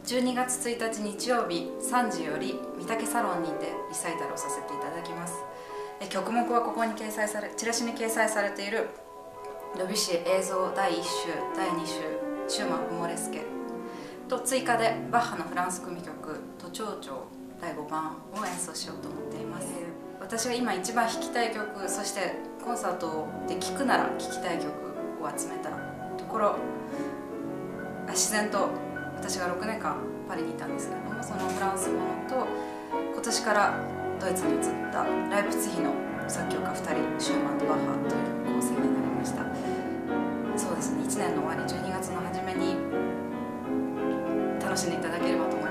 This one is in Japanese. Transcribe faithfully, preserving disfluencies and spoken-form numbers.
じゅうにがつついたち日曜日さんじより御嶽サロンにてリサイタルをさせていただきます。曲目はここに掲載されチラシに掲載されているドビュッシー映像だいいっしゅうだいにしゅうシューマン・フモレスケと追加でバッハのフランス組曲「都庁長だいごばん」を演奏しようと思っています。私が今一番弾きたい曲、そしてコンサートで聴くなら聴きたい曲を集めたところ、自然と私がろくねんかんパリにいたんですけれども、そのフランスものと今年からドイツに移ったライプツィヒの作曲家ふたり、シューマンとバッハという構成になりました。そうですね、いちねんの終わりじゅうにがつの初めに楽しんでいただければと思います。